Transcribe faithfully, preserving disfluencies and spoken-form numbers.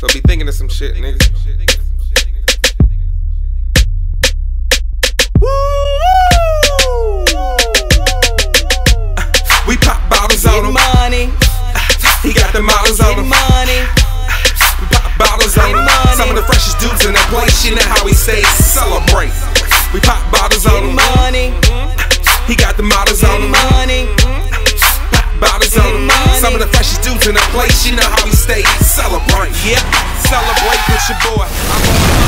So be thinking of some shit, nigga. We pop bottles on him. Money. He got the models on him. Money. We pop bottles on him. Some of the freshest dudes in that place. You know how we say celebrate. We pop bottles on him. Money. He got the models on him. Money. Pop bottles on him. Some of the freshest dudes in that place. You know how we stay celebrate. Yeah, celebrate with your boy. I'm